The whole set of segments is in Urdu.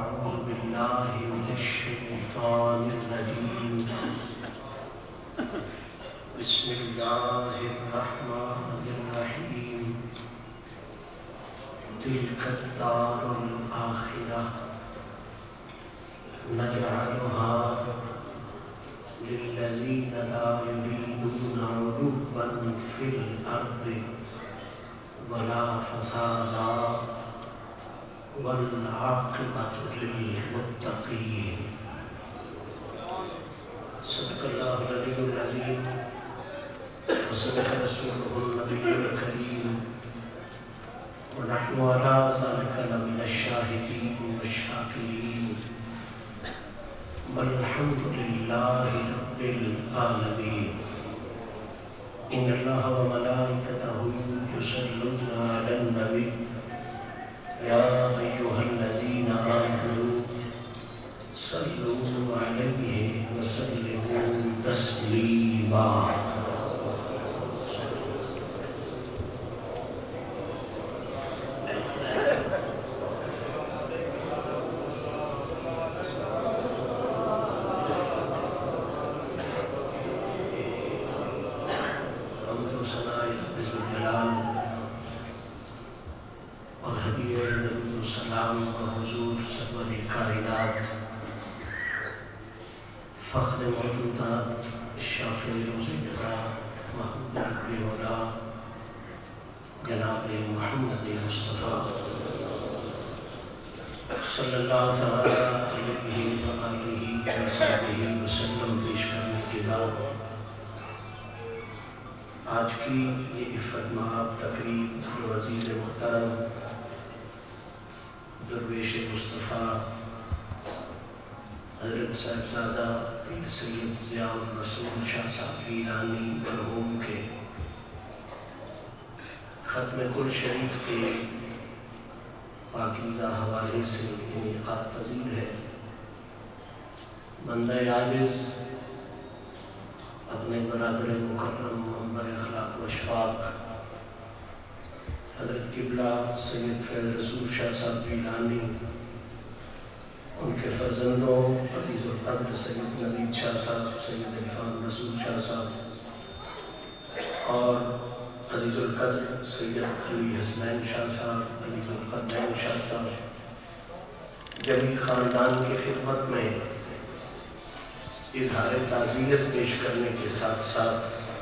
أعوذ بالله من الشيطان الرجيم بسم الله الرحمن الرحيم تلك الدار الآخرة نجعلها للذين لا يريدون علوا في الأرض ولا فسادا والعاقبة للمتقين صدق الله العلي العظيم وصدق رسوله النبي الكريم ونحن على ذلك لمن الشاهدين والشاكرين والحمد لله رب العالمين إن الله وملائكته يصلون على النبي يا أيها الذين آمنوا صلوا عليه وسلموا تسليما فخر موجودات شافع روز جزا محمود رب اولا جناب محمد مصطفیٰ صلی اللہ تعالی علیہ وآلہ وصحبہ وسلم پیش کرنے کے بعد آج کی یہ عفت مآب تقریب جو عزیز محترم درویش مصطفیٰ حضرت صاحبزادہ پیر سید ضیاء الرسول شاہ صاحب گیلانی مرحوم کے ختم کل شریف کے پاکیزہ حوالے سے انعقاد پذیر ہے۔ بندہ عاجز اپنے برادر مکرم منبر اخلاق و اشفاق حضرت قبلہ سید فیض رسول شاہ صاحب گیلانی، ان کے فرزندوں عزیز القدر سید نوید شاہ صاحب، سید عرفان رسول شاہ صاحب اور عزیز القدر سید علی حسنین شاہ صاحب، عزیز القدرین شاہ صاحب، جمیع خاندان کی خدمت میں اظہار تعزیت پیش کرنے کے ساتھ ساتھ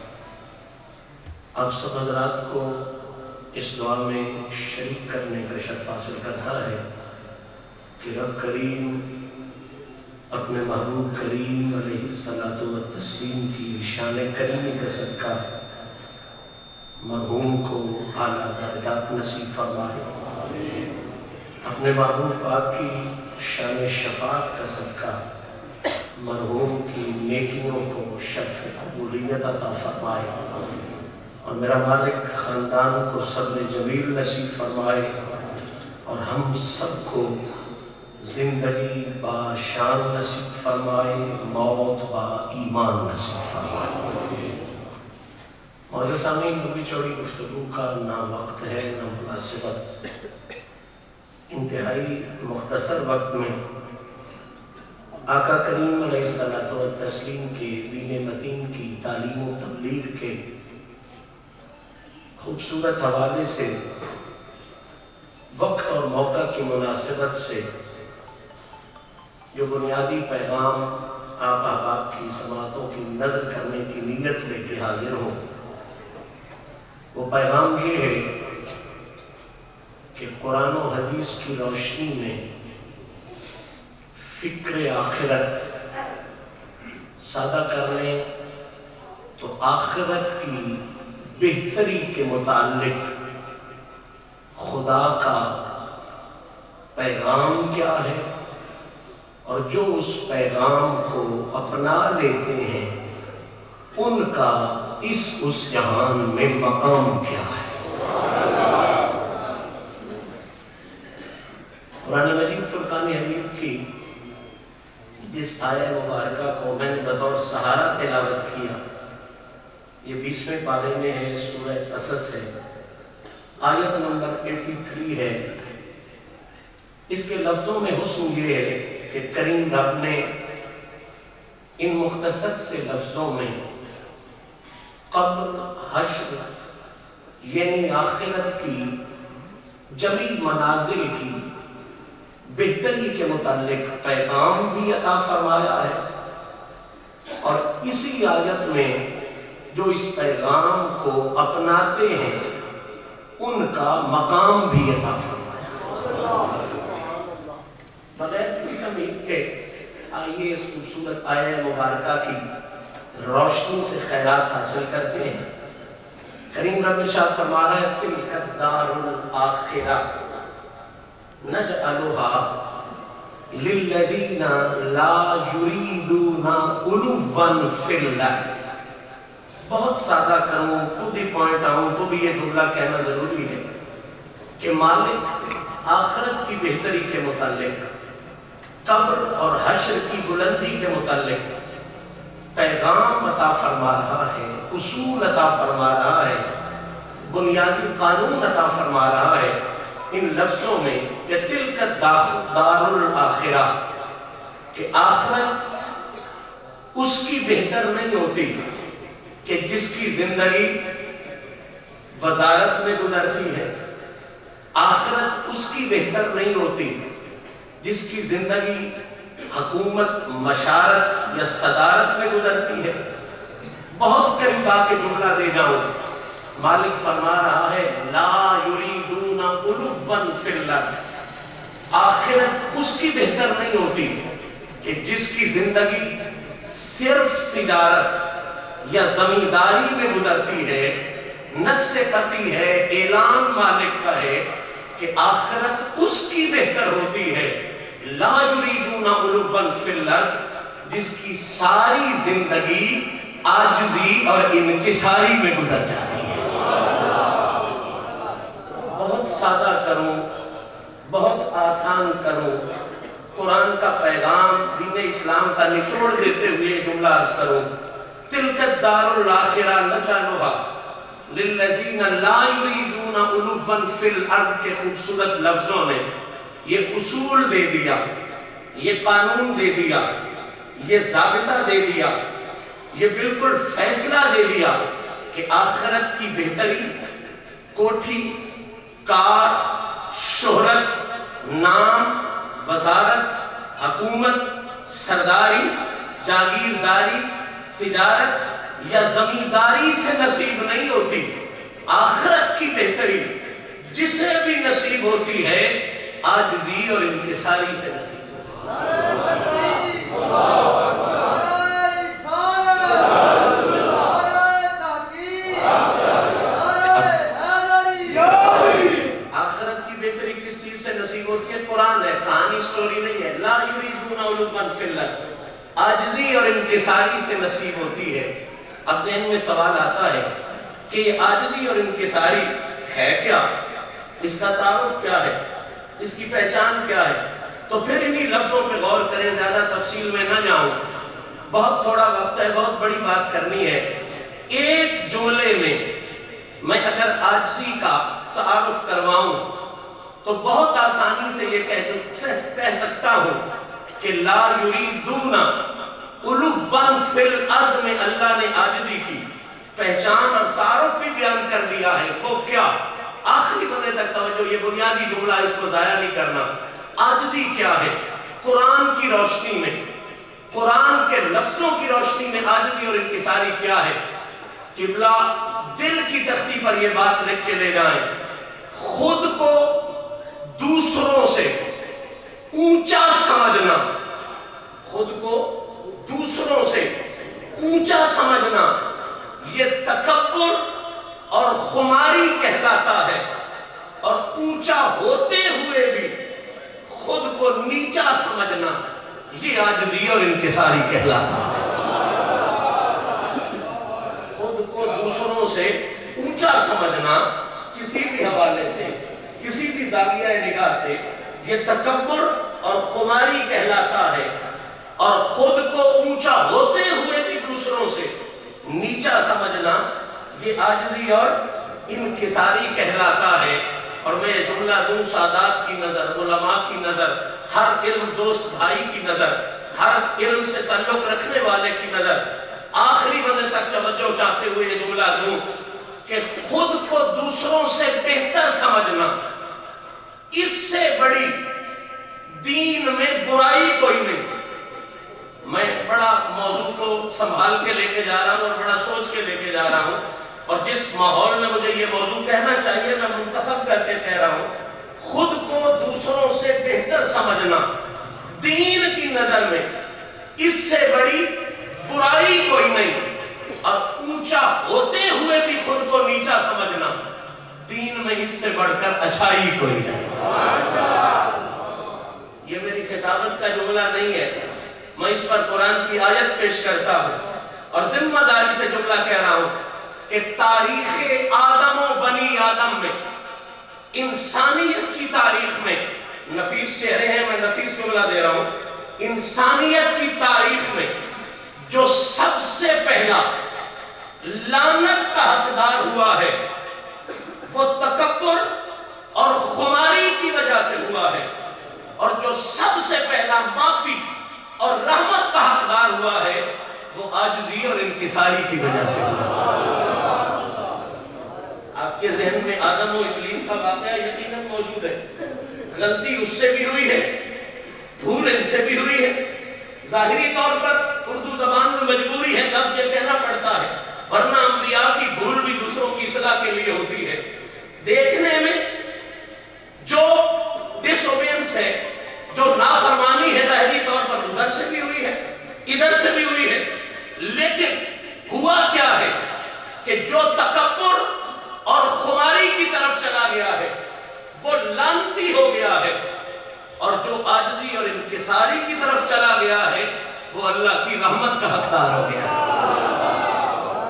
آپ سب حضرات کو اس دعا میں شریک کرنے کا شرف حاصل کرتا ہے کہ رب کریم اپنے محبوب کریم علیہ الصلاۃ والتسلیم کی شان کریمی کا صدقہ مرحوم کو اعلیٰ درجات نصیب فرمائے، اپنے محبوب پاک کی شان شفاعت کا صدقہ مرحوم کی نیکیوں کو شرف قبولیت عطا فرمائے، اور میرا مالک خاندان کو صبر جمیل نصیب فرمائے، اور ہم سب کو زندگی با شان نصیب فرمائے، موت با ایمان نصیب فرمائے۔ معزز سامعین، لمبی چوڑی گفتگو کا نہ وقت ہے نہ مناسبت، انتہائی مختصر وقت میں آقا کریم علیہ الصلاۃ والتسلیم کے دین متین کی تعلیم و تبلیغ کے خوبصورت حوالے سے وقت اور موقع کی مناسبت سے جو بنیادی پیغام آپ احباب کی سماعتوں کی نظر کرنے کی نیت لے کے حاضر ہوں، وہ پیغام یہ ہے کہ قرآن و حدیث کی روشنی میں فکر آخرت سادہ کرنے تو آخرت کی بہتری کے متعلق خدا کا پیغام کیا ہے، اور جو اس پیغام کو اپنا لیتے ہیں ان کا اس جہان میں مقام کیا ہے۔ قرآن مجید فرقان حمید کی جس آیہ مبارکہ کو میں نے بطور سہارا تلاوت کیا، یہ 20ویں پارے میں ہے، سورہ قصص ہے، آیت نمبر 83 ہے۔ اس کے لفظوں میں حسن یہ ہے کہ کریم رب نے ان مختصر سے لفظوں میں قبر، حشر یعنی آخرت کی جمیل منازل کی بہتری کے متعلق پیغام بھی عطا فرمایا ہے، اور اسی آیت میں جو اس پیغام کو اپناتے ہیں ان کا مقام بھی عطا فرمایا۔ بغیر کسی تمہید کے آئیے اس خوبصورت آیہ مبارکہ کی روشنی سے خیرات حاصل کرتے ہیں۔ کریم رب ارشاد فرما رہا ہے تلک الدار الآخرہ نجعلها للذین لا یریدون علوا فی الارض۔ بہت سادہ کروں، ٹو دی پوائنٹ آؤں تو بھی یہ جملہ کہنا ضروری ہے کہ مالک آخرت کی بہتری کے متعلق، قبر اور حشر کی بلندی کے متعلق پیغام عطا فرما رہا ہے، اصول عطا فرما رہا ہے، بنیادی قانون عطا فرما رہا ہے ان لفظوں میں کہ تلک دار الآخرہ، کہ آخرت اس کی بہتر نہیں ہوتی کہ جس کی زندگی وزارت میں گزرتی ہے، آخرت اس کی بہتر نہیں ہوتی جس کی زندگی حکومت، مشارت یا صدارت میں گزرتی ہے۔ بہت قریب آ کے جملہ دے جاؤں، مالک فرما رہا ہے لا یریدون علوا فی الارض، آخرت اس کی بہتر نہیں ہوتی کہ جس کی زندگی صرف تجارت یا زمینداری میں گزرتی ہے۔ نص سے قطعی ہے، اعلان مالک کا ہے کہ آخرت اس کی بہتر ہوتی ہے لا یریدون علوا فی الارض، جس کی ساری زندگی عاجزی اور انکساری میں گزر جاتی ہے۔ بہت سادہ کروں، بہت آسان کروں، قرآن کا پیغام دین اسلام کا نچوڑ دیتے ہوئے جملہ عرض کروں، تلک الدار الآخرہ نجعلها للذین لا یریدون علوا فی الارض کے خوبصورت لفظوں نے یہ اصول دے دیا، یہ قانون دے دیا، یہ ضابطہ دے دیا، یہ بالکل فیصلہ دے دیا کہ آخرت کی بہتری کوٹھی، کار، شہرت، نام، وزارت، حکومت، سرداری، جاگیرداری، تجارت یا زمینداری سے نصیب نہیں ہوتی۔ آخرت کی بہتری جسے بھی نصیب ہوتی ہے عاجزی اور انکساری سے نصیب ہوتی ہے۔ آخرت کی بہتری کس چیز سے نصیب ہوتی ہے؟ قرآن ہے، کہانی سٹوری نہیں ہے۔ لا یریدون علوا فی الارض، عاجزی اور انکساری سے نصیب ہوتی ہے۔ اب ذہن میں سوال آتا ہے کہ یہ عاجزی اور انکساری ہے کیا؟ اس کا تعارف کیا ہے؟ اس کی پہچان کیا ہے؟ تو پھر انہی لفظوں پہ غور کریں، زیادہ تفصیل میں نہ جاؤں، بہت تھوڑا وقت ہے، بہت بڑی بات کرنی ہے۔ ایک جملے میں اگر عاجزی کا تعارف کرواؤں تو بہت آسانی سے یہ کہہ سکتا ہوں کہ لا یریدون علوا فی الارض میں اللہ نے عاجزی کی پہچان اور تعارف بھی بیان کر دیا ہے۔ وہ کیا؟ آخری بندے تک توجہ، یہ بنیادی جملہ اس کو ضائع نہیں کرنا۔ عاجزی کیا ہے؟ قرآن کی روشنی میں، قرآن کے لفظوں کی روشنی میں عاجزی اور انکساری کیا ہے؟ قبلہ دل کی تختی پر یہ بات لکھ کے لے جائیں، خود کو دوسروں سے اونچا سمجھنا، خود کو دوسروں سے اونچا سمجھنا یہ تکبر اور خماری کہلاتا ہے، اور اونچا ہوتے ہوئے بھی خود کو نیچا سمجھنا یہ عاجزی اور انکساری کہلاتا ہے۔ خود کو دوسروں سے اونچا سمجھنا کسی بھی حوالے سے، کسی بھی زاویہ نگاہ سے یہ تکبر اور خماری کہلاتا ہے، اور خود کو اونچا ہوتے ہوئے بھی دوسروں سے نیچا سمجھنا یہ عاجزی اور انکساری کہلاتا ہے۔ اور میں یہ جملہ دوں سادات کی نظر، علماء کی نظر، ہر علم دوست بھائی کی نظر، ہر علم سے تعلق رکھنے والے کی نظر، آخری بندے تک توجہ چاہتے ہوئے یہ جملہ دوں کہ خود کو دوسروں سے بہتر سمجھنا، اس سے بڑی دین میں برائی کوئی نہیں۔ میں بڑا موضوع کو سنبھال کے لے کے جا رہا ہوں اور بڑا سوچ کے لے کے جا رہا ہوں، اور جس ماحول میں مجھے یہ موضوع کہنا چاہیے میں منتخب کر کے کہہ رہا ہوں۔ خود کو دوسروں سے بہتر سمجھنا دین کی نظر میں اس سے بڑی برائی کوئی نہیں، اور اونچا ہوتے ہوئے بھی خود کو نیچا سمجھنا دین میں اس سے بڑھ کر اچھائی کوئی نہیں۔ یہ میری خطابت کا جملہ نہیں ہے، میں اس پر قرآن کی آیت پیش کرتا ہوں اور ذمہ داری سے جملہ کہہ رہا ہوں کہ تاریخ آدم و بنی آدم میں، انسانیت کی تاریخ میں، نفیس چہرے ہیں میں نفیس جملہ دے رہا ہوں، انسانیت کی تاریخ میں جو سب سے پہلا لعنت کا حقدار ہوا ہے وہ تکبر اور خماری کی وجہ سے ہوا ہے، اور جو سب سے پہلا معافی اور رحمت کا حقدار ہوا ہے وہ عاجزی اور انکساری کی وجہ سے ہوا ہے۔ آپ کے ذہن میں آدم و ابلیس کا واقعہ یقیناً موجود ہے، غلطی اس سے بھی ہوئی ہے، بھول ان سے بھی ہوئی ہے، ظاہری طور پر اردو زبان میں مجبوری ہے لفظ یہ کہنا پڑتا ہے، ورنہ انبیاء کی بھول بھی دوسروں کی اصلاح کے لیے ہوتی ہے۔ دیکھنے میں جو ڈس اوبیڈینس ہے، جو نافرمانی ہے، ظاہری طور پر ادھر سے بھی ہوئی ہے ادھر سے بھی ہوئی ہے، لیکن ہوا کیا ہے کہ جو تکبر اور خماری کی طرف چلا گیا ہے وہ لعنتی ہو گیا ہے، اور جو عاجزی اور انکساری کی طرف چلا گیا ہے وہ اللہ کی رحمت کا حقدار ہو گیا ہے۔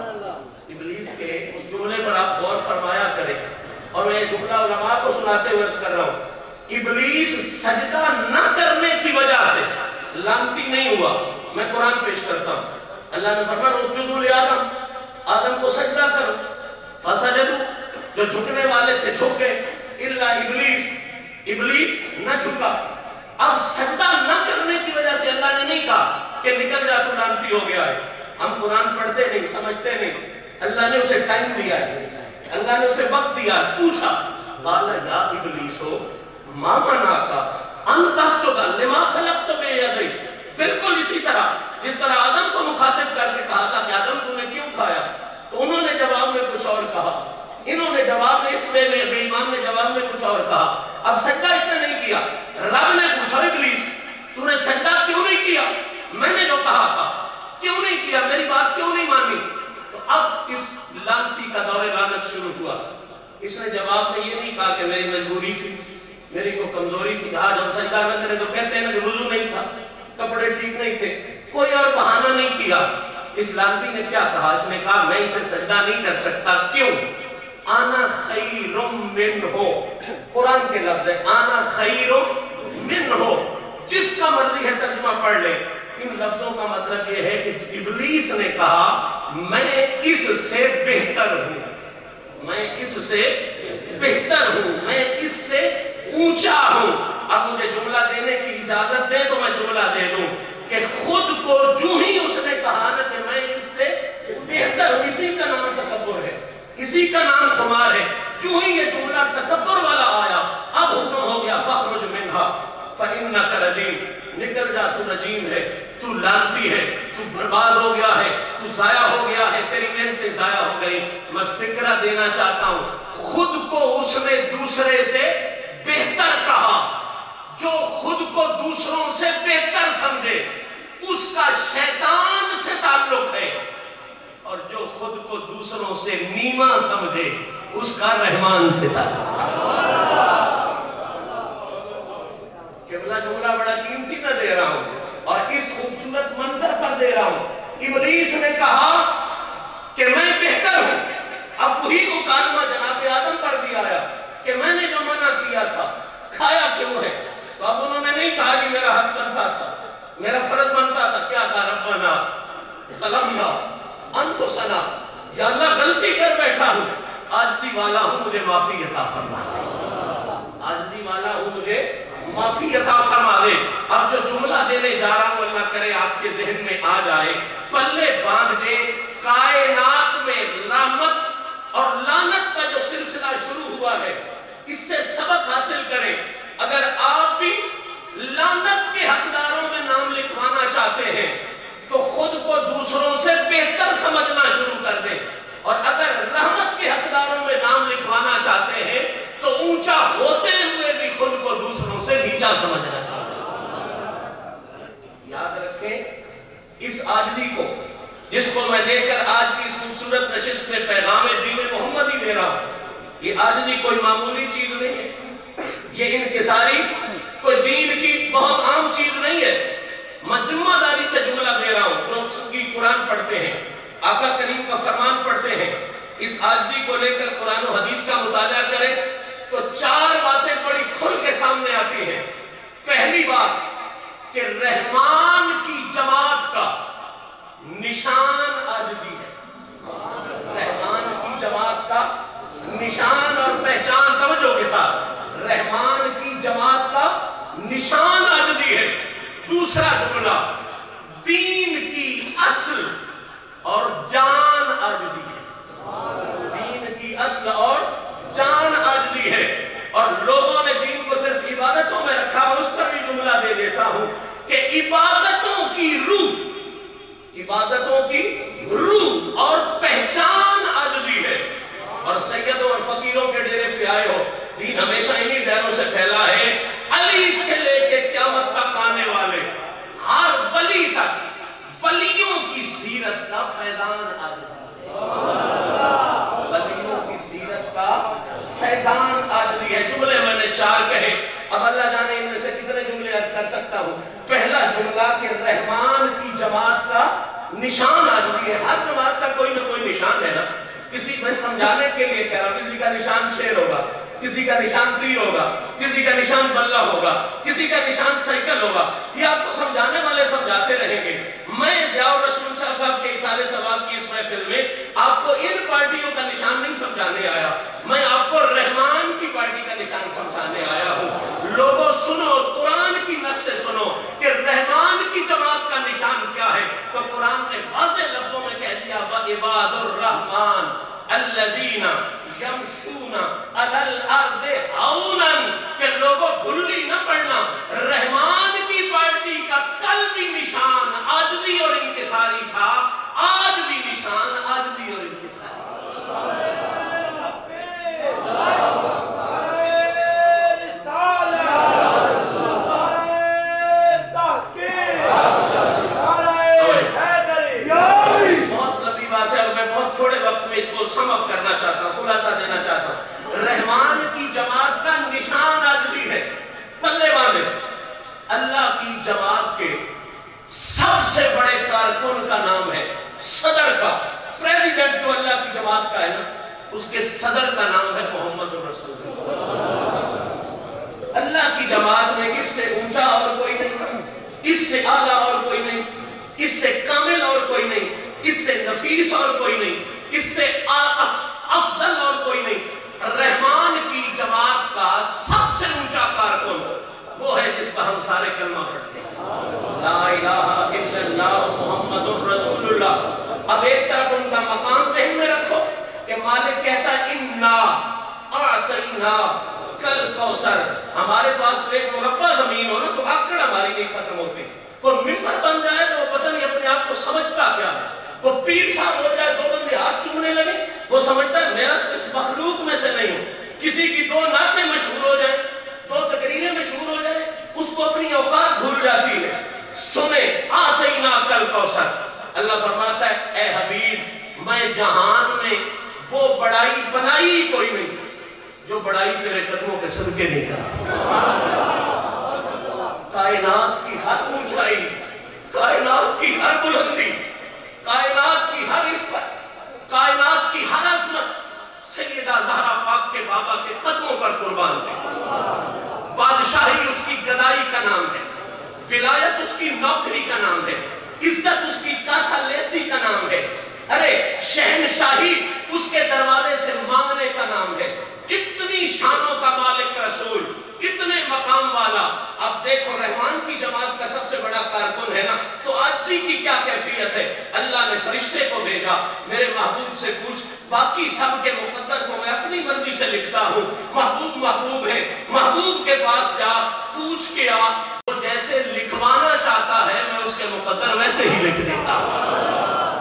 ابلیس کے اس جملے پر آپ غور فرمایا کریں، اور میں یہ جملہ علماء کو سناتے ہوئے عرض کر رہا ہوں، ابلیس سجدہ نہ کرنے کی وجہ سے لعنتی نہیں ہوا۔ میں قرآن پیش کرتا ہوں، اللہ نے فرمایا اسجدوا لآدم، آدم کو سجدہ کرو، فسجدوا، جو جھکنے والے تھے جھک گئے، الا ابلیس، ابلیس نہ جھکا۔ اب سجدہ نہ کرنے کی وجہ سے اللہ نے نہیں کہا کہ نکل جا تو لعنتی ہو گیا ہے۔ ہم قرآن پڑھتے نہیں، سمجھتے نہیں، اللہ نے اسے ٹائم دیا ہے، اللہ نے اسے وقت دیا، پوچھا قال یا ابلیس ما منعک ان تسجد لما خلقت بیدی، بالکل اسی طرح جس طرح آدم کو مخاطب کر کے کہا تھا کہ آدم تو نے کیوں کھایا، تو انہوں نے جواب میں کچھ اور کہا، انہوں نے جواب میں اس میں بے ایمان نے جواب میں کچھ اور کہا۔ اب سجدہ اس نے نہیں کیا، رب نے پوچھا ابلیس تو نے سجدہ کیوں نہیں کیا، میں نے جو کہا تھا کیوں نہیں کیا، میری بات کیوں نہیں مانی؟ تو اب اس لعنتی کا دور لعنت شروع ہوا۔ اس نے جواب میں یہ نہیں کہا کہ میری مجبوری تھی، میری کو کمزوری تھی، آج ہم سجدہ نہ کریں تو کہتے ہیں کہ وضو نہیں تھا، کپڑے ٹھیک نہیں تھے، کوئی اور بہانہ نہیں کیا۔ اس لعنتی نے کیا کہا؟ اس نے کہا میں اسے سجدہ نہیں کر سکتا، کیوں؟ آنا خیر منہ، قرآن کے لفظ ہے آنا خیر منہ، جس کا مرضی ہے ترجمہ پڑھ لیں۔ ان لفظوں کا مطلب یہ ہے کہ ابلیس نے کہا میں اس سے بہتر ہوں، میں اس سے بہتر ہوں، میں اس سے اونچا ہوں۔ اب مجھے جملہ دینے کی اجازت دیں تو میں جملہ دے دوں کہ خود کو جو ہی اس نے کہا نا کہ میں اس سے بہتر ہوں، اسی کا نام تکبر ہے، اسی کا نام خمار ہے۔ جو ہی یہ جملہ تکبر والا آیا اب حکم ہو گیا فاخرج منہا فإنک رجیم، نکل جا تو رجیم ہے، تو لعنتی ہے، تو برباد ہو گیا ہے، تو ضائع ہو گیا ہے، تیری محنتیں ضائع ہو گئی۔ میں فکرہ دینا چاہتا ہوں، خود کو اس نے دوسرے سے بہتر کہا، جو خود کو دوسروں سے بہتر سمجھے اس کا شیطان سے تعلق ہے، اور جو خود کو دوسروں سے نیما سمجھے اس کا رحمان سے تعلق ہے۔ قبلہ جملہ بڑا قیمتی میں دے رہا ہوں اور اس خوبصورت منظر پر دے رہا ہوں۔ ابلیس نے کہا کہ میں بہتر ہوں، اب وہی مکالمہ جناب آدم پر بھی آیا کہ میں نے جو منع کیا تھا کھایا کیوں ہے؟ تو اب انہوں نے نہیں کہا کہ میرا حق بنتا تھا، میرا فرض بنتا تھا، کیا کہا؟ ربنا ظلمنا انفسنا، یا اللہ غلطی کر بیٹھا ہوں، عاجزی والا ہوں، مجھے معافی عطا فرما۔ عاجزی والا ہوں، مجھے معافی عطا فرما دے۔ اب جو جملہ دینے جا رہا ہوں اللہ کرے آپ کے ذہن میں آ جائے، پلے باندھ جے کائنات میں رحمت اور لعنت کا جو سلسلہ شروع ہوا ہے، اس سے سبق حاصل کریں۔ اگر آپ بھی لعنت کے حقداروں میں نام لکھوانا چاہتے ہیں تو خود کو دوسروں سے بہتر سمجھنا شروع کر دیں، اور اگر رحمت کے حقداروں میں نام لکھوانا چاہتے ہیں تو اونچا ہوتے ہوئے بھی خود کو دوسروں سے نیچا سمجھنا چاہیے۔ یاد رکھیں اس عاجزی کو، جس کو میں دے کر آج کی اس خوبصورت نشست میں پیغام دین محمدی دے رہا ہوں، یہ عاجزی کوئی معمولی چیز نہیں ہے، یہ انکساری کوئی دین کی بہت عام چیز نہیں ہے۔ میں ذمہ داری سے جملہ دے رہا ہوں، جو سنگی قرآن پڑھتے ہیں، آقا کریم کا فرمان پڑھتے ہیں، اس عاجزی کو لے کر قرآن و حدیث کا مطالعہ کریں تو 4 باتیں بڑی کھل کے سامنے آتی ہیں۔ پہلی بات کہ رحمان کی جماعت کا نشان عاجزی ہے۔ رحمان کی جماعت کا نشان اور پہچان، توجہ کے ساتھ، رحمان کی جماعت کا نشان عاجزی ہے۔ دوسرا جملہ، دین کی اصل اور جان عاجزی ہے۔ دین کی اصل اور جان عاجزی ہے، اور لوگوں نے دین کو صرف عبادتوں میں رکھا، اس پر بھی جملہ دے دیتا ہوں کہ عبادتوں کی روح اور پہچان عاجزی ہے۔ اور سیدوں اور فقیروں کے ڈیرے پہ آئے ہو، دین ہمیشہ انہی ڈیروں سے پھیلا ہے، علی سے لے کے قیامت تک آنے والے ہر ولی تک، ولیوں کی سیرت کا فیضان عاجزی ہے۔ ولیوں کی سیرت کا فیضان عاجزی ہے۔ جملے میں نے 4 کہے، اب اللہ جانے ان میں سے کتنے جملے عرض کر سکتا ہوں۔ پہلا جملہ کہ رحمان کی جماعت کا نشان عاجزی ہے۔ ہر جماعت کا کوئی نہ کوئی نشان ہے نا، کسی میں سمجھانے کے لیے کہہ رہا ہوں، کسی کا نشان شیر ہوگا، کسی کا نشان تیر ہوگا، کسی کا نشان بلہ ہوگا، کسی کا نشان سائیکل ہوگا، یہ آپ کو سمجھانے والے سمجھاتے رہیں گے۔ میں ضیاء الرسول شاہ صاحب کے اثارِ ثواب کی اس محفل میں آپ کو ان پارٹیوں کا نشان نہیں سمجھانے آیا، میں آپ کو رحمان کی پارٹی کا نشان سمجھانے آیا ہوں۔ لوگوں سنو، قرآن کی نص سے سنو کہ رحمان کی جماعت کا نشان کیا ہے، تو قرآن نے واضح لفظوں میں کہہ دیا وَعِبَادُ الرَّحْمَانِ الَّذِينَ يَمْشُونَ عَلَى الْأَرْضِ هَوْنًا، کہ لوگوں بھلی نہ پڑھنا، رحمان کی پارٹی کا کل بھی نشان عاجزی اور انکساری تھا، آج بھی نشان عاجزی اور انکساری۔ تھوڑے وقت میں اس کو سم اپ کرنا چاہتا ہوں، خلاصہ دینا چاہتا ہوں۔ رحمان کی جماعت کا نشان عاجزی ہے۔ پلے باندھے، اللہ کی جماعت کے سب سے بڑے کارکن کا نام ہے، صدر کا، پریزیڈنٹ جو اللہ کی جماعت کا ہے نا، اس کے صدر کا نام ہے محمد رسول اللہ۔ اللہ کی جماعت میں اس سے اونچا اور کوئی نہیں، اس سے اعلیٰ اور کوئی نہیں، اس سے کامل اور کوئی نہیں، اس سے نفیس اور کوئی نہیں، اس سے افضل اور کوئی نہیں۔ رحمان کی جماعت کا سب سے اونچا کارکن وہ ہے جس کا ہم سارے کلمہ پڑھتے ہیں، لا الہ الا اللہ محمد الرسول اللہ۔ اب ایک طرف ان کا مقام ذہن میں رکھو کہ مالک کہتا ہے انا اعطینا کل کوثر، ہمارے پاس تو ایک مربع زمین ہو نا تو آکڑ ہماری نہیں ختم ہوتی، کوئی ممبر بن جائے تو وہ پتہ نہیں اپنے آپ کو سمجھتا کیا ہے، وہ پیر صاحب ہو جائے 2 بندے ہاتھ چومنے لگے، وہ سمجھتا ہے میں اس مخلوق میں سے نہیں ہوں، کسی کی 2 نعتیں مشہور ہو جائیں، 2 تقریریں مشہور ہو جائیں، اس کو اپنی اوقات بھول جاتی ہے۔ سنیں آتینا کل کوثر، اللہ فرماتا ہے اے حبیب میں جہان میں وہ بڑائی بنائی کوئی نہیں جو بڑائی تیرے قدموں کے صدقے نہیں کرتا۔ کائنات کی ہر اونچائی، کائنات کی ہر بلندی، کائنات کی ہر عزت، کائنات کی ہر عظمت سیدہ زہرا پاک کے بابا کے قدموں پر قربان ہے۔ بادشاہی اس کی گدائی کا نام ہے، ولایت اس کی نوکری کا نام ہے، عزت اس کی کاسا لیسی کا نام ہے، ارے شہنشاہی اس کے دروازے سے مانگنے کا نام ہے۔ اتنی شانوں کا مالک رسول مقام والا. اب دیکھو رحمان کی جماعت کا سب سے بڑا کارکن ہے نا, تو عاجزی کی کیا کیفیت ہے. اللہ نے فرشتے کو بھیجا, میرے محبوب سے پوچھ, باقی سب کے مقدر کو میں اپنی مرضی سے لکھتا ہوں, محبوب محبوب ہے, محبوب کے پاس جا, پوچھ کے آ, وہ جیسے لکھوانا چاہتا ہے میں اس کے مقدر ویسے ہی لکھ دیتا ہوں.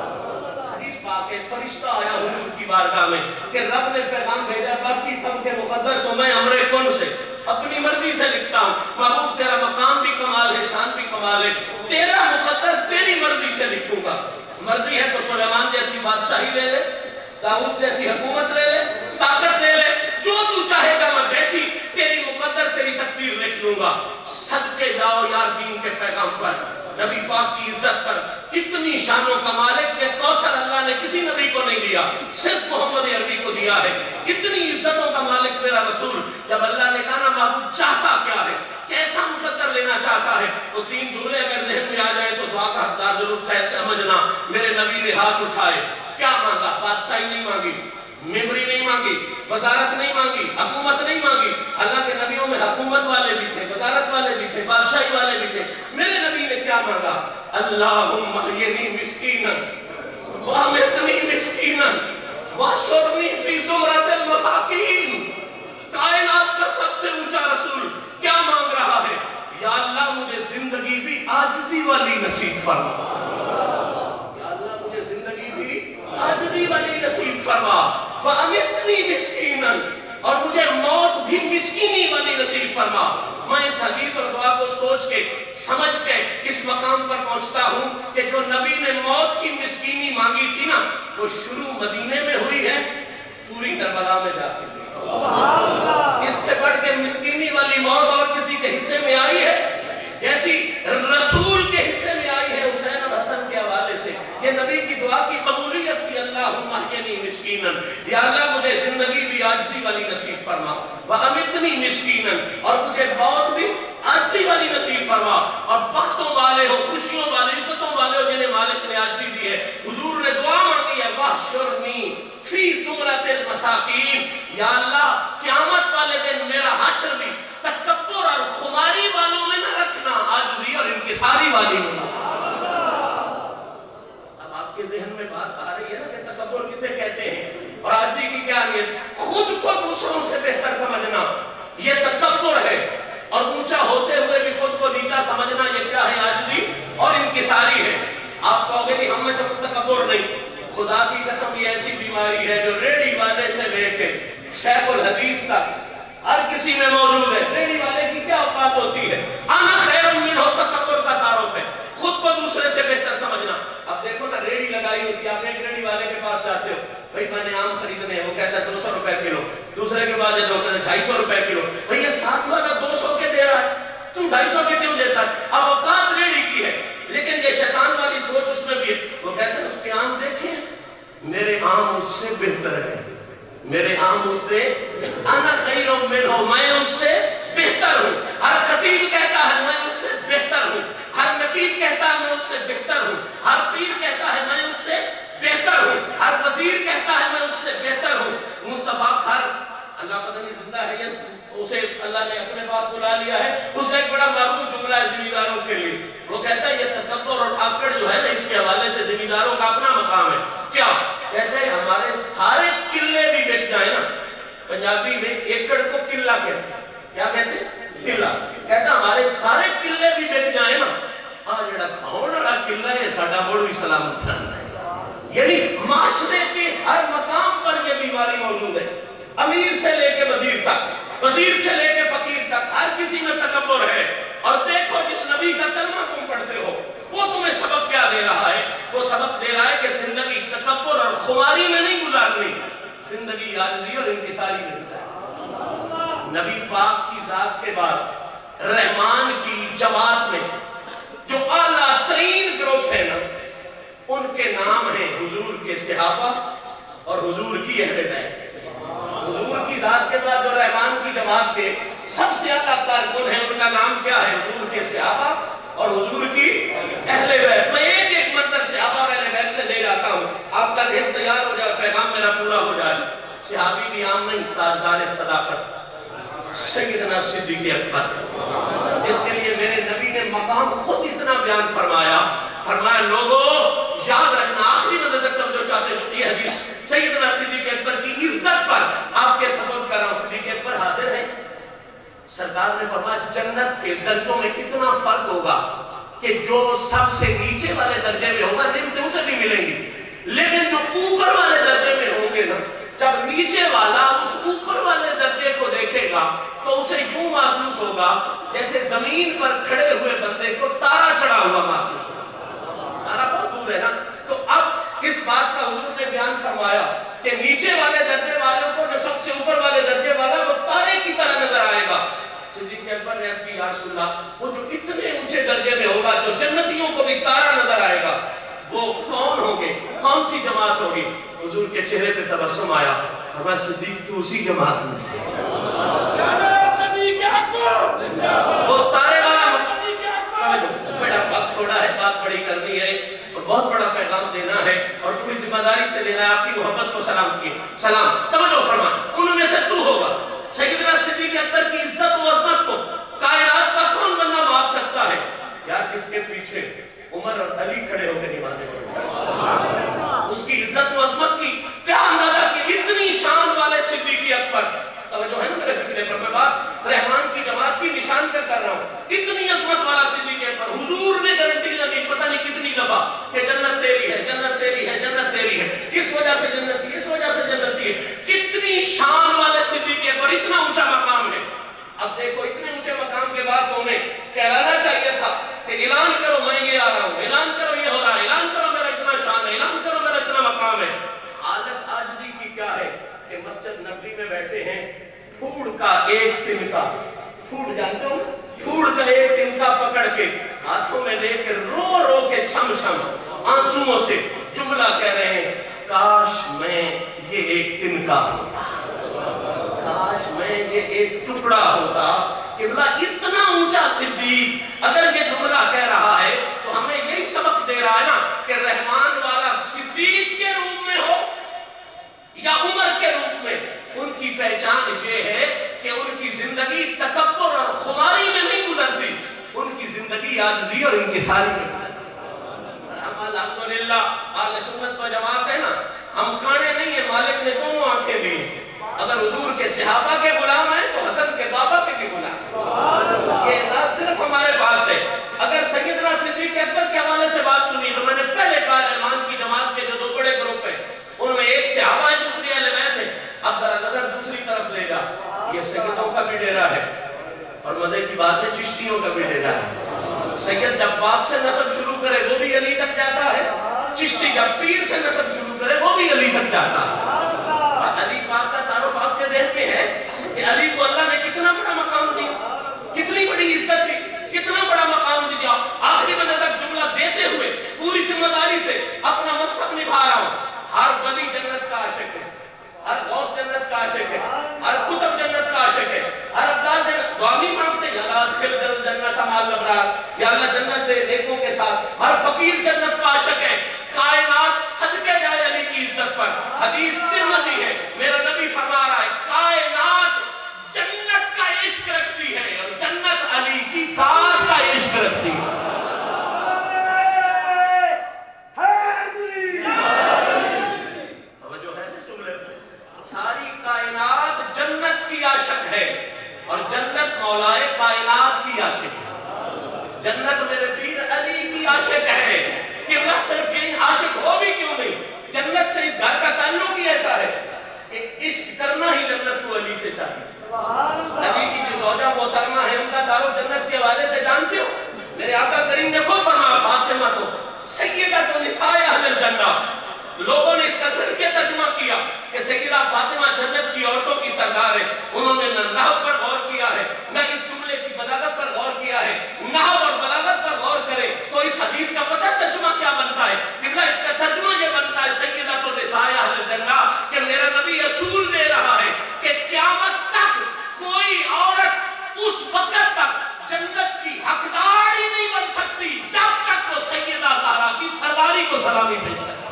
فرشتہ آیا حضور کی بارگاہ میں کہ رب نے پیغام بھیجا, باقی سب کے مقدر تو میں امر کن سے اپنی مرضی سے لکھتا ہوں. محبوب تیرا مقام بھی کمال ہے, شان بھی کمال ہے, تیرا مقدر تیری مرضی سے لکھوں گا. مرضی ہے تو سلیمان جیسی بادشاہی لے لے, داؤد جیسی حکومت لے لے, طاقت لے لے, جو تو چاہے گا میں ویسی تیری مقدر تیری تقدیر لکھ لوں گا. صدقے جاؤ یار دین کے پیغام پر, نبی پاک کی عزت پر. اتنی شان و کمال ہے کہ کوثر اللہ نے کسی نبی کو نہیں دیا, صرف محمد عربی کو دیا ہے. اتنی عزتوں کا مالک میرا رسول. جب اللہ نے کہا نا محبوب چاہتا کیا ہے, کیسا مقدر لینا چاہتا ہے, تو 3 جملے اگر ذہن میں آ جائے تو دعا کا حقدار ضرور ہے. سمجھنا میرے نبی نے ہاتھ اٹھائے, کیا مانگا؟ بادشاہی نہیں مانگی, ممبری نہیں مانگی, وزارت نہیں مانگی, حکومت نہیں مانگی. اللہ کے نبیوں میں حکومت والے بھی تھے, وزارت والے بھی تھے, بادشاہی والے بھی تھے. میرے نبی نے کیا مانگا؟ اللہم احینی مسکینا وامیتنی مسکینا واحشرنی فی زمرۃ المساکین. کائنات کا سب سے اونچا رسول کیا مانگ رہا ہے؟ یا اللہ مجھے زندگی بھی عاجزی والی نصیب فرما, یا اللہ مجھے زندگی بھی عاجزی والی نصیب فرما, وَأَمِتْنِي مِسْكِينًا, اور مجھے موت بھی مسکینی والی نصیب فرما. میں اس حدیث اور دعا کو سوچ کے سمجھ کے اس مقام پر پہنچتا ہوں کہ جو نبی نے موت کی مسکینی مانگی تھی نا, وہ شروع مدینے میں ہوئی ہے, پوری کربلا میں جا کے. اس سے بڑھ کے مسکینی والی موت اور کسی کے حصے میں آئی ہے جیسی رسول کے حصے میں آئی ہے حسین اور حسن کے حوالے سے. یہ نبی کی دعا کی قبولیت تھی, اللہم احینی مسکینا, یا اللہ مجھے زندگی بھی عاجزی والی نصیب فرما, وَأَمِتْنِي مِسْكِينًا, اور مجھے موت بھی عاجزی والی نصیب فرما. اور بختوں والے ہو, خوشیوں والے, عزتوں والے ہو جنہیں مالک نے عاجزی دی ہے. حضور نے دعا مانگی ہے, وَاحْشُرْنِي فِي زُمْرَةِ الْمَسَاکِین, یا اللہ قیامت والے دن میرا حشر بھی تکبر اور خماری والوں میں نہ رکھنا, عاجزی اور انکساری والی میں. اب آپ کے ذہن میں بات آ رہی ہے نا کہ تکبر کسے کہتے ہیں اور عاجزی کی کیا نیت؟ خود کو دوسروں سے بہتر سمجھنا یہ تکبر ہے, اور اونچا ہوتے ہوئے بھی خود کو نیچا سمجھنا یہ کیا ہے؟ عاجزی اور انکساری ہے. آپ کہو گے نہیں ہم میں تو تکبر نہیں, خدا کی قسم یہ ایسی بیماری ہے جو ریڑھی والے سے لے کے شیخ الحدیث تک ہر کسی میں موجود ہے. ریڑھی والے کی کیا اوقات ہوتی ہے؟ انا خیر منہ, تکبر کا تعارف ہے, خود کو دوسرے سے بہتر سمجھنا. اب دیکھو نا ریڑھی لگائی ہوتی ہے, آپ ایک ریڑھی والے کے پاس جاتے ہو, بھئی میں نے آم خریدنے ہیں, وہ کہتا ہے 200 روپے کلو. دوسرے کے بعد جاتے ہو, کہتا ہے 250 روپے کلو. بھئی یہ ساتھ والا 200 کے دے رہا ہے, تم 250 کے کیوں دیتا ہے؟ اب اوقات ریڑھی کی ہے, لیکن یہ شیطان والی سوچ اس میں بھی ہے. وہ کہتا ہے اس کے آم دیکھیں, میرے آم اس سے بہتر ہے, میرے آم اس سے, انا خیر منہ, میں اس سے بہتر ہوں. ہر خطیب کہتا ہے میں اس سے بہتر ہوں, ہر نقیب کہتا ہے میں اس سے بہتر ہوں, ہر پیر کہتا ہے میں اس سے بہتر ہوں, ہر وزیر کہتا ہے میں اس سے بہتر ہوں. مصطفیٰ ہر اللہ پتہ نہیں زندہ ہے یا اسے اللہ نے اپنے پاس بلا لیا ہے, اس کا ایک بڑا معروف جملہ ہے ذمہ کے لیے. وہ کہتا ہے یہ تکبر اور آکڑ جو ہے نا, اس کے حوالے سے ذمہ داروں کا اپنا مقام ہے. کیا کہتے ہیں؟ ہمارے سارے قلعے بھی بک جائیں نا, پنجابی میں ایکڑ کو قلعہ کہتے ہیں. کیا کہتے ہیں؟ قلعہ. کہتا ہمارے سارے قلعے بھی بک جائیں نا, ہاں جڑا کھاؤن والا قلعہ ہے ساڈا مڑ بھی سلامت رہنا ہے. یعنی معاشرے کے ہر مقام پر یہ بیماری موجود ہے, امیر سے لے کے وزیر تک, وزیر سے لے کے فقیر تک, ہر کسی میں تکبر ہے. اور دیکھو جس نبی کا کلمہ تم پڑھتے ہو وہ تمہیں سبق کیا دے رہا ہے؟ وہ سبق دے رہا ہے کہ زندگی تکبر اور خماری میں نہیں گزارنی, زندگی عاجزی اور انکساری میں گزارنی. نبی پاک کی ذات کے بعد رحمان کی جماعت میں جو اعلیٰ ترین گروپ ہے نا, ان کے نام ہیں حضور کے صحابہ اور حضور کی اہل بیت. حضور کی ذات کے بعد جو رحمان کی جماعت کے سب سے اعلیٰ کارکن ہیں, ان کا نام کیا ہے؟ حضور کے صحابہ اور حضور کی اہل بیت. میں ایک ایک منظر صحابہ اور اہل بیت سے دے جاتا ہوں, آپ کا ذہن تیار ہو جائے, پیغام میرا پورا ہو جائے. صحابی بھی عام نہیں, تاجدار صداقت, सैयदना सिद्दीक़ अकबर, जिसके लिए मेरे नबी ने मकाम खुद इतना बयान फरमाया, लोगों याद रखना, आखिरी मदद तक तवज्जो चाहते हो, ये हदीस सैयदना सिद्दीक़ अकबर की इज्जत पर आपके सबूत कर रहा हूं। सिद्दीक़ अकबर हाजिर है, सरकार ने फरमाया जन्नत के दर्जों में इतना फर्क होगा कि जो सबसे नीचे वाले दर्जे में होगा नेमतें उसे भी मिलेंगी, लेकिन जो ऊपर वाले दर्जे में होंगे ना, जब नीचे वाला उस ऊपर वाले दर्जे को देखेगा तो उसे यूं महसूस होगा जैसे जमीन पर खड़े हुए बंदे को तारा चढ़ा हुआ महसूस होगा। तारा बहुत दूर है ना। तो अब इस बात का हुजूर ने बयान फरमाया कि नीचे वाले दर्जे वालों को जो सबसे ऊपर वाले दर्जे वाला वो तारे की तरह नजर आएगा। सिद्दीक़ अकबर ने अर्ज़ की, या रसूल अल्लाह, वो जो इतने ऊंचे दर्जे में होगा, जो जन्नतियों को भी तारा नजर आएगा, वो कौन होंगे, कौन सी जमात होगी? हुजूर के चेहरे पे तबस्सुम आया, हमारा सिद्दीक़ तू उसी जमात में से। वो तारे वाला बड़ा वक्त थोड़ा है, बात बड़ी करनी है और बहुत बड़ा पैगाम देना है और पूरी जिम्मेदारी से लेना है। आपकी मोहब्बत को सलाम किए, सलाम तवज्जो फरमा, उनमें से तू होगा। सैयदना सिद्दीक़ अकबर की इज्जत और अज़मत को कायनात का कौन बंदा माप सकता है? यार किसके पीछे उमर और अली खड़े होकर नमाज़ें पढ़ते, उसकी इज्जत और अज़मत की क्या अंदाजा की, इतनी शान वाले सिद्दीक़ अकबर। तवज्जो है ना मेरे फिक्रे पर, मैं बात रहमान की जमात की निशान पे कर रहा हूँ। इतनी अज़मत वाला सिद्दीक़ अकबर, हुजूर ने गारंटी दी पता नहीं कितनी दफा कि जन्नत तेरी है, जन्नत तेरी है, जन्नत तेरी है, इस वजह से जन्नती, इस वजह से जन्नती है। कितनी शान वाले सिद्दीक़ अकबर, इतना ऊंचा मकाम है। अब देखो इतने ऊंचे मकाम के बाद तुम्हें कहलाना चाहिए था कि ऐलान करो मैं ये आ रहा हूँ, ऐलान करो ये हो रहा है, ऐलान करो मेरा इतना शान है, ऐलान करो मेरा इतना मकाम है। हालत आजिज़ी की क्या है कि मस्जिद नबवी में बैठे हैं, फूड का एक तिनका, फूड जानते हो, फूड का एक तिनका पकड़ के हाथों में लेकर रो रो के छम छम आंसुओं से जुमला कह रहे हैं, काश मैं ये एक तिनका होता, काश मैं ये एक टुकड़ा होता। किबला इतना ऊंचा सिद्दीक़ अगर ये जुमला कह रहा है तो हमें यही सबक दे रहा है ना कि रहमान वाला सिद्दीक़ के रूप में हो या उमर के रूप में, उनकी पहचान ये है कि उनकी जिंदगी तकब्बुर और खुमारी में नहीं गुजरती, उनकी जिंदगी आजिज़ी और इंकिसारी में। अल्हम्दुलिल्लाह आले सुन्नत व जमात है ना, हम काने नहीं है, मालिक ने दोनों आंखें दी। अगर हुजूर के सहाबा के गुलाम हैं तो हसन के बाबा के भी गुलाम। ये एजाज़ सिर्फ हमारे पास है। अगर सैयदना सिद्दीक़ अकबर के हवाले से बात सुनी तो मैंने पहले कहा रहमान की जमात के जो दो बड़े ग्रुप हैं उनमें एक सहाबा है, दूसरी अहले बैत है। अब जरा नजर दूसरी तरफ ले जा, ये सैयदों का भी डेरा है और मजे की बात है चिश्तियों का भी डेरा है। सैयद जब बाप से नस्ब शुरू करे वो भी अली तक जाता है, चिश्ती जब पीर से नस्ब शुरू करे वो भी अली तक जाता है। अली पाक का तारुफ आपके ज़हन में है कि अली को अल्लाह ने कितना बड़ा मकाम दिया, कितनी बड़ी इज्जत दी, कितना बड़ा मकाम दिया। आखिरी मदद तक जुमला देते हुए पूरी जिम्मेदारी से अपना मनसब निभा रहा हूँ। हर वली जन्नत का आशिक है, हर गौस जन्नत का आशिक है, हर कुतुब जन्नत का आशिक है, हर अब्दाल जन्नत दुआवी मांगते हैं, या अल्लाह खिल दिल जन्नत अमाल अबरार, या अल्लाह जन्नत दे नेकों के साथ। हर फकीर जन्नत का आशिक है। कायनात सदके जाए अली की इज्जत पर। हदीस तिरमिज़ी है, मेरा नबी फरमा रहा है कायनात जन्नत का इश्क रखती है और जन्नत अली की ज़ात का इश्क रखती है। सारी कायनात जन्नत की आशिक है और जन्नत मौलाए कायनात की आशिक है। जन्नत मेरे पीर अली की आशिक है कि वह सिर्फ यही आशिक हो भी क्यों नहीं, जन्नत से इस घर का ताल्लुक ही ऐसा है कि इश्क करना ही जन्नत को अली से चाहिए। अली की जो ज़ौजा मोहतरमा है उनका ताल्लुक जन्नत के हवाले से जानते हो, मेरे आका करीम ने खुद फरमाया फातिमा तो सय्यदतु निसाए अहलिल जन्नह। लोगों ने इसका सिर्फ ये तर्जुमा किया कि सय्यदा फातिमा जन्नत की औरतों की सरदार है। उन्होंने न नहव पर गौर किया है, न इस जुमले की बलागत पर गौर किया है। नहव और बलागत पर गौर करे तो इस हदीस का पता तर्जुमा क्या बनता है? किबला इसका तर्जुमा ये बनता है सय्यदतु निसाए अहलिल जन्नह कि मेरा नबी असूल दे रहा है कि क़यामत तक कोई औरत उस वक्त तक जन्नत की हकदार ही नहीं बन सकती जब तक वो सय्यदा ज़हरा की सरदारी को सलामी भेजता है।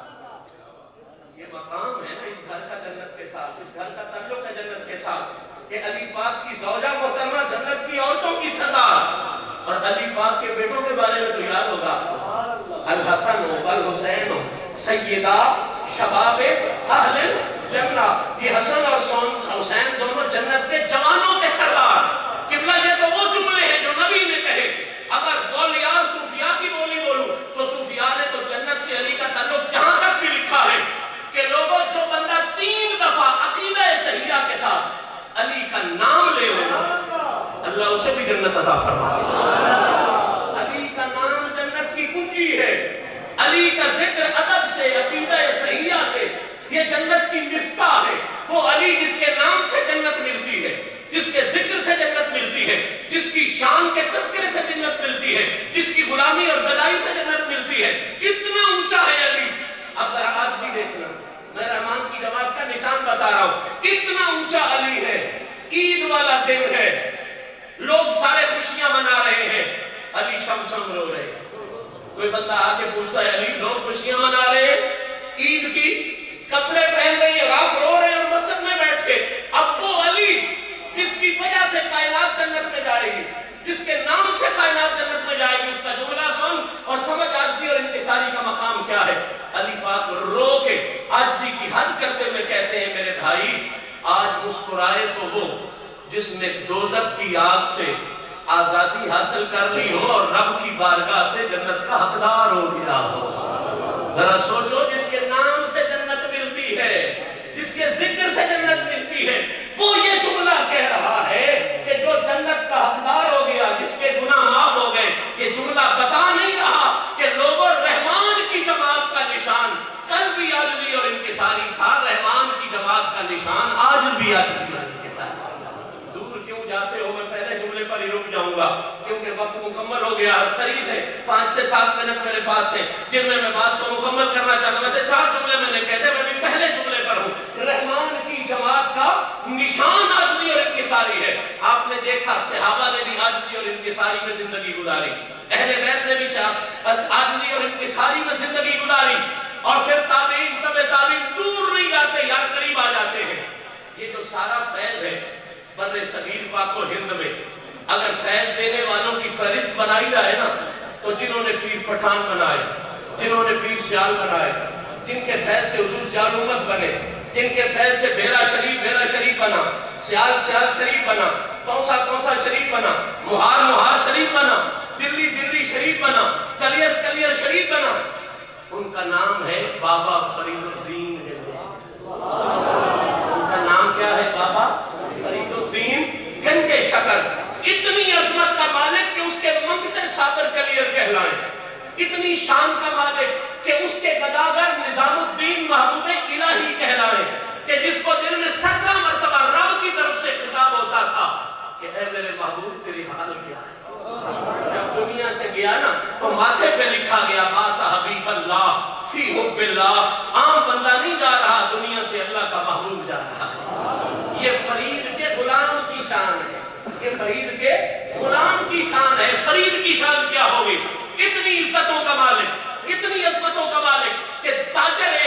मकाम है ना इस घर का जन्नत के साथ, इस घर का ताल्लुक है जन्नत के साथ कि اور علی پاک کے بیٹوں کے بارے میں تو یاد ہوگا الحسن والحسین سیدہ شباب اہل جنہ، یہ حسن اور حسین دونوں جنت کے جوانوں کے سردار۔ قبلہ یہ تو وہ جملے ہیں جو نبی نے کہے۔ اگر گولیار صوفیاء کی بولی بولوں تو صوفیاء نے تو جنت سے علی کا تعلق یہاں تک بھی لکھا ہے کہ لوگوں جو بندہ 3 دفعہ عقیدہ صحیحہ کے ساتھ علی کا نام لے لینا اللہ اسے بھی جنت عطا فرمائے۔ علی کا نام جنت کی کنجی ہے۔ علی کا ذکر ادب سے، عقیدہ صحیحہ سے، یہ جنت کی مفتاح ہے۔ وہ علی جس کے نام سے جنت ملتی ہے، جس کے ذکر سے جنت ملتی ہے، جس کی شان کے تذکرے سے جنت ملتی ہے، جس کی غلامی اور گدائی سے جنت ملتی ہے، اتنا اونچا ہے علی۔ اب ذرا عاجزی دیکھنا، میں رحمان کی جماعت کا نشان بتا رہا ہوں، اتنا اونچا علی ہے۔ عید والا دن ہے، لوگ سارے خوشیاں منا رہے ہیں، علی چھم چھم رو رہے ہیں۔ کوئی بندہ آ کے پوچھتا ہے علی لوگ خوشیاں منا رہے ہیں عید کی، کپڑے پہن رہے ہیں، آپ رو رہے ہیں اور مسجد میں بیٹھ کے۔ اب وہ علی جس کی وجہ سے کائنات جنت میں جائے گی، جس کے نام سے کائنات جنت میں جائے گی، اس کا جملہ سن اور سمجھ عاجزی اور انکساری کا مقام کیا ہے۔ علی پاک رو کے عاجزی کی حد کرتے ہوئے کہتے ہیں میرے بھائی آج مسکرائے تو وہ جس نے دوزخ کی آگ سے آزادی حاصل کر لی ہو اور رب کی بارگاہ سے جنت کا حقدار ہو گیا ہو۔ ذرا سوچو جس کے نام سے جنت ملتی ہے، جس کے ذکر سے جنت ملتی ہے، وہ یہ جملہ کہہ رہا ہے کہ جو جنت کا حقدار ہو گیا، جس کے گناہ معاف ہو گئے۔ یہ جملہ بتا نہیں رہا کہ لوگوں رحمان کی جماعت کا نشان کل بھی عاجزی اور انکساری تھا، رحمان کی جماعت کا نشان آج بھی عاجزی اور انکساری۔ دور کیوں جاتے ہو، میں پہلے جملے پر ہی رک جاؤں گا کیونکہ وقت مکمل ہو گیا، قریب ہے 5 سے 7 منٹ میرے پاس ہیں جن میں بات کو مکمل کرنا چاہتا ہوں۔ ویسے 4 جملے میں نے کہتے، میں بھی پہلے جملے پر ہوں۔ رحمان کی جماعت کا نشان عاجزی اور انکساری ہے۔ آپ نے دیکھا صحابہ نے بھی عاجزی اور انکساری میں زندگی گزاری، اہل بیت نے بھی عاجزی اور انکساری میں زندگی گزاری، اور پھر تابعین تبع تابعین دور نہیں جاتے یار، قریب آ جاتے ہیں۔ یہ جو سارا فیض ہے بر صغیر پاک و ہند میں، اگر فیض دینے والوں کی فہرست بنائی جائے نا تو جنہوں نے پیر پٹھان بنائے، جنہوں نے پیر سیال بنائے، جن کے فیض سے حضور سیال امت بنے، جن کے فیض سے بیرا شریف بنا، سیال شریف بنا، توسا شریف بنا، مہار شریف بنا، دلی شریف بنا، کلیر شریف بنا، ان کا نام ہے بابا فرید الدین۔ ان کا نام کیا ہے؟ بابا فرید الدین گنج شکر۔ اتنی عظمت کا مالک کہ اس کے منگتے صابر کلیر کہلائیں، اتنی شان کا مالک کہ اس کے گداگر نظام الدین محبوب الہی کہلائیں، کہ جس کو دن میں 17 مرتبہ رب کی طرف سے خطاب ہوتا تھا کہ اے میرے محبوب تیری حال کیا ہے۔ جب دنیا سے گیا نا تو ماتھے پہ لکھا گیا مات حبیب اللہ فی حب اللہ۔ عام بندہ نہیں جا رہا دنیا سے، اللہ کا محبوب جا رہا ہے۔ یہ فرید کے غلام کی شان ہے، یہ فرید کے غلام کی شان ہے۔ فرید کی شان کیا ہوگی؟ اتنی عزتوں کا مالک، اتنی عظمتوں کا مالک کہ تاجر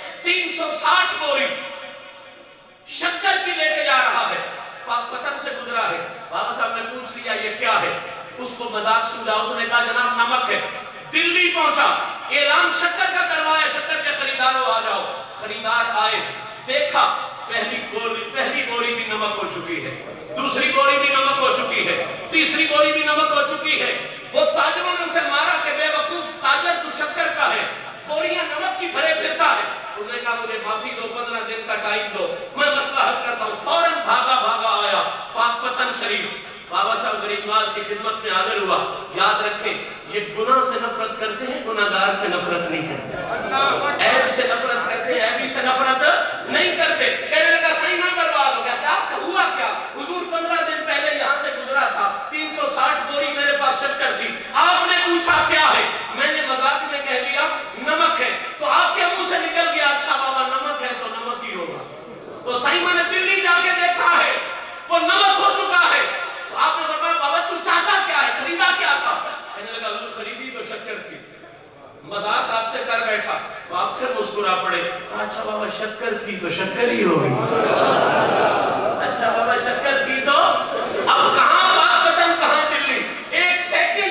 360 بوری شکر کی لے کے جا رہا ہے، پتن سے گزرا ہے، بابا صاحب نے پوچھ لیا یہ کیا ہے، اس کو مذاق سمجھا، اس نے کہا جناب نمک ہے۔ دلی پہنچا، اعلان شکر کا کروایا، شکر کے خریداروں آ جاؤ۔ خریدار آئے، دیکھا پہلی بوری بھی نمک ہو چکی ہے، دوسری بوری بھی نمک ہو چکی ہے، تیسری بوری بھی نمک ہو چکی ہے۔ وہ تاجروں نے اسے مارا کہ بے وقوف تاجر تو شکر کا ہے، بوریاں نمک کی بھرے پھرتا ہے۔ اس نے کہا مجھے معافی دو، 15 دن کا ٹائم دو، میں مسئلہ حل کرتا ہوں۔ فوراً بھاگا آیا پاک پتن شریف۔ بابا صاحب غریب نواز کی خدمت میں حاضر ہوا۔ یاد رکھیں یہ گناہ سے نفرت کرتے ہیں، گناہگار سے نفرت نہیں کرتے، عیب سے نفرت کرتے ہیں، عیبی سے نفرت نہیں کرتے۔ کہنے لگا صحیح نہ برباد ہو گیا، آپ کا ہوا کیا؟ حضور 15 دن پہلے یہاں سے گزرا تھا، 360 بوری میرے پاس شکر تھی، آپ نے پوچھا کیا ہے، میں نے مذاق میں کہہ لیا نمک ہے، تو آپ کے منہ سے نکل گیا اچھا بابا نمک ہے تو نمک ہی ہوگا۔ تو صحیح نے دلی جا کے دیکھا ہے وہ نمک ہو چکا ہے، تو آپ نے فرمایا بابا تو چاہتا کیا ہے، خریدا کیا تھا؟ کہنے لگا حضور خریدی تو شکر تھی، مذاق آپ سے کر بیٹھا، تو آپ پھر مسکرا پڑے، اچھا بابا شکر تھی تو شکر ہی ہوگی، اچھا بابا شکر تھی تو اب کہاں پاک پتن کہاں دلی، 1 سیکنڈ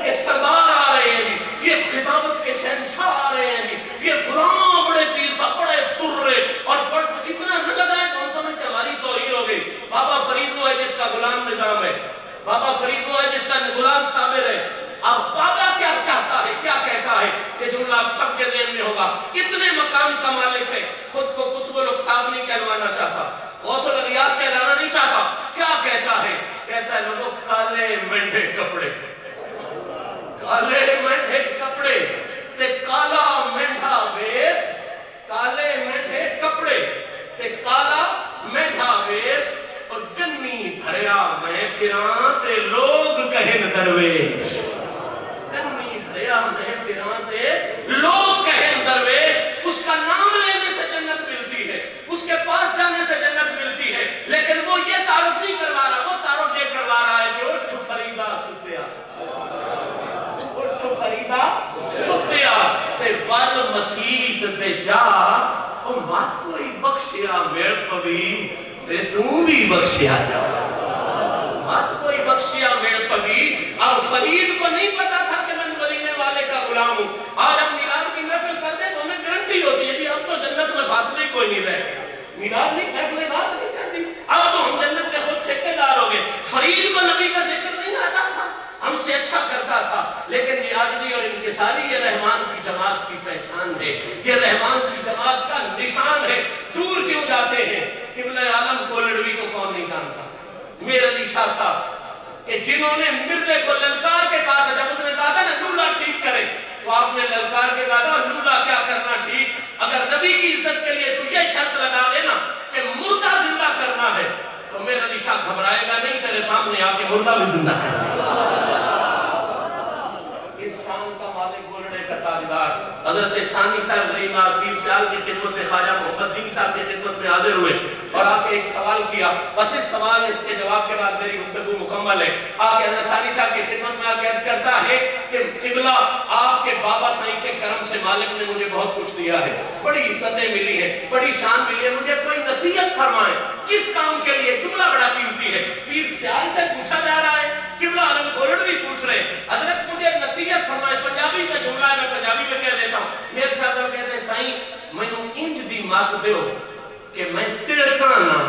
کے سردار آ رہے ہیں جی، یہ خطابت کے شہنشاہ آ رہے ہیں جی، یہ فلاں بڑے پیر صاحب بڑے ترے اور اتنا نہ لگائے تو ہم سمجھتے ہماری توہین ہو گئی. بابا فرید وہ ہے جس کا غلام نظام ہے، بابا فرید وہ ہے جس کا غلام صابر ہے. اب بابا کیا کہتا ہے، کیا کہتا ہے، یہ جملہ آپ سب کے ذہن میں ہوگا. اتنے مقام کا مالک ہے، خود کو قطب الاقطاب نہیں کہلوانا چاہتا، غوث الاغیاث کہلانا نہیں چاہتا. کیا کہتا ہے؟ کہتا ہے لوگوں کالے مینڈھے کپڑے، کالے مینڈھے کپڑے تے کالا مینڈھا ویس، کالے مینڈھے کپڑے تے کالا مینڈھا ویس، اور گنی بھریا میں پھراں تے لوگ کہن درویش. گنی بھریا میں پھراں تے لوگ کہن درویش. اس کا نام لینے سے جنت ملتی ہے، اس کے پاس جانے سے جنت ملتی ہے، لیکن وہ یہ تعارف نہیں کروا رہا، وہ تعارف یہ کروا رہا ہے کہ اٹھ فریدہ ستیا، اٹھ فریدہ ستیا تے ول مسیت تے جا، او مات کوئی بخشیا میرے پوی تے تم بھی بخشیا جا، مات کوئی بخشیا میرے پوی. اور فرید کو نہیں پتا تھا کہ میں مدینے والے کا غلام ہوں. آج ہم میلاد کی محفل کرتے تو ہمیں گارنٹی ہوتی ہے کہ اب تو جنت میں فاصلے کوئی نہیں رہے. میلاد نہیں، محفل بات نہیں کرتی، اب تو ہم جنت کے خود ٹھیکیدار ہو گئے. فرید کو نبی کا ذکر نہیں آتا تھا، ہم سے اچھا کرتا تھا، لیکن یہ عاجزی اور انکساری یہ رحمان کی جماعت کی پہچان ہے، یہ رحمان کی جماعت کا نشان ہے. دور کیوں جاتے ہیں؟ قبلہ عالم کولڑوی کو کون نہیں جانتا؟ میر علی شاہ صاحب کہ جنہوں نے مرزے کو للکار کے کہا تھا، جب اس نے کہا تھا نا لولا ٹھیک کرے، تو آپ نے للکار کے کہا تھا لولا کیا کرنا ٹھیک، اگر نبی کی عزت کے لیے تو یہ شرط لگا دینا کہ مردہ زندہ کرنا ہے، تو میرا علی شاہ گھبرائے گا نہیں، تیرے سامنے آ کے مردہ بھی زندہ کرنا. اس شان کا مالک بولنے کا تاجدار حضرت ثانی صاحب غریمہ پیر سیال کی خدمت میں خواجہ محمد دین صاحب کی خدمت میں حاضر ہوئے اور آ کے ایک سوال کیا. بس اس سوال اس کے جواب کے بعد میری گفتگو مکمل ہے. آ کے حضرت ثانی صاحب کی خدمت میں آ کے عرض کرتا ہے کہ قبلہ آپ کے بابا سائیں کے کرم سے مالک نے مجھے بہت کچھ دیا ہے، بڑی عزتیں ملی ہے، بڑی شان ملی ہے، مجھے کوئی نصیحت فرمائیں کس کام کے لیے. جملہ بڑا قیمتی ہے، پیر سیال سے پوچھا جا رہا ہے، قبلہ عالم کولڑ بھی پوچھ رہے ہیں، حضرت مجھے نصیحت فرمائیں. پنجابی کا جملہ ہے، میں پنجابی میں کہہ دیتا ہوں. میرے شاہ صاحب کہتے ہیں سائیں مینوں انج دی مات دیو کہ میں تڑکاں نہ،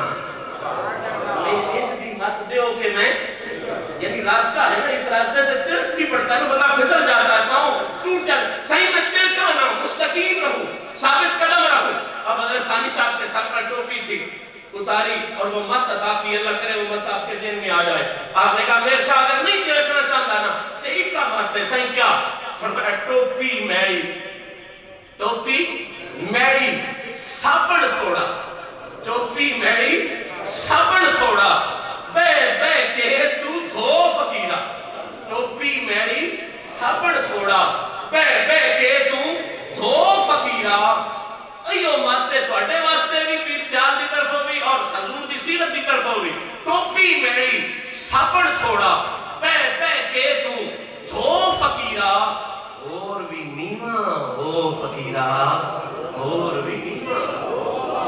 میں انج دی مات دیو کہ میں، یعنی راستہ ہے نا، اس راستے سے ترک بھی پڑتا ہے، بندہ پھسل جاتا ہے، پاؤں ٹوٹ جاتا ہے. سائیں میں تڑکاں نہ، مستقیم رہوں، ثابت قدم رہوں. اب حضرت ثانی صاحب کے سر پر ٹوپی تھی، اتاری اور وہ مت عطا کی، اللہ کرے وہ مت آپ کے ذہن میں آ جائے. آپ نے کہا میرے شاہ اگر نہیں تڑکنا چاہتا نا تو ایک کا مت ہے. سائیں کیا؟ فرمایا ٹوپی میڑی، ٹوپی میڑی سابن تھوڑا، ٹوپی میڑی سابن تھوڑا، بے بے کے تو دھو فقیرہ. ٹوپی میڑی سابن تھوڑا، بے بے کے تو دھو فقیرہ. ایو ماتے تھوڑے واسطے بھی پیر سیال دی طرف ہوئی اور حضور دی سیرت دی طرف ہوئی. ٹوپی میڑی سابن تھوڑا، بے بے کے تو دھو فقیرہ. اور بھی نیمہ ہو فقیرہ، اور بھی نیمہ ہو.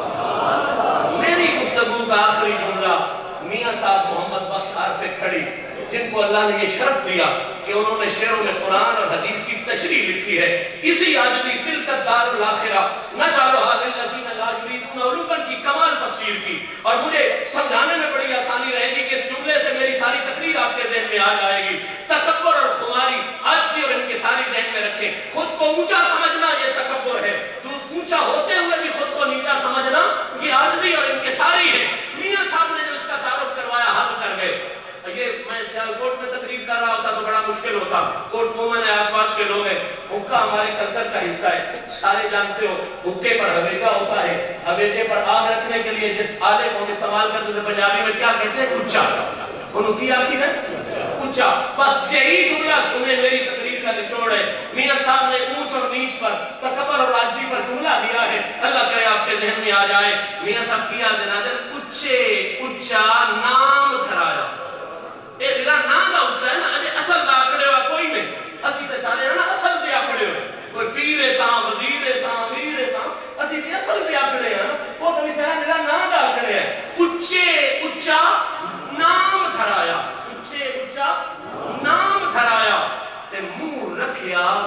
میری گفتگو کا آخری جملہ میاں صاحب محمد بخش عارف کھڑی، جن کو اللہ نے یہ شرف دیا کہ انہوں نے شعروں میں قرآن اور حدیث کی تشریح لکھی ہے. اسی عاجزی تلک الدار الاخرہ نجعلھا للذین لا یریدون علوا کی کمال تفسیر کی، اور مجھے سمجھانے میں بڑی آسانی رہے گی کہ اس جملے سے میری ساری تقریر آپ کے ذہن میں آ جائے گی. تکبر اور خماری عاجزی اور انکساری ذہن میں رکھیں. خود کو اونچا سمجھنا یہ تکبر ہے، اونچا ہوتے ہوئے بھی خود کو نیچا سمجھنا یہ عاجزی اور انکساری ہے. میاں صاحب نے جو اس کا تعارف کروایا حد کر گئے. یہ میں سیالکوٹ میں تقریر کر رہا ہوتا تو بڑا مشکل ہوتا، کوٹ مومن ہے، آس پاس کے لوگ ہیں، حکا ہمارے کلچر کا حصہ ہے، سارے جانتے ہو. حکے پر ہویجا ہوتا ہے، ہویجے پر آگ رکھنے کے لیے جس آلے کو ہم استعمال کرتے ہیں پنجابی میں کیا کہتے ہیں؟ اچھا. انہوں کی آخی ہے اچھا. بس یہی جملہ سنے میری تقریر کا نچوڑ ہے. میاں صاحب نے اونچ اور نیچ پر، تکبر اور عاجزی پر جملہ دیا ہے، اللہ کرے آپ کے ذہن میں آ جائے. میاں صاحب کیا دینا دن اچھے اچھا نام دھرایا. اے میرا نام دا اچھا ہے نا، اجے اصل دا کھڑے ہوا کوئی نہیں. اسی تے سارے ہیں نا اصل دیا کھڑے ہوئے، کوئی پیر ہے تاں، وزیر ہے تاں، امیر ہے تاں، اسی تے اصل دیا کھڑے ہیں. وہ تو بیچارہ میرا نام دا کھڑے ہے. اچھے اچھا نام دھرایا، اچھے اچھا نام دھرایا.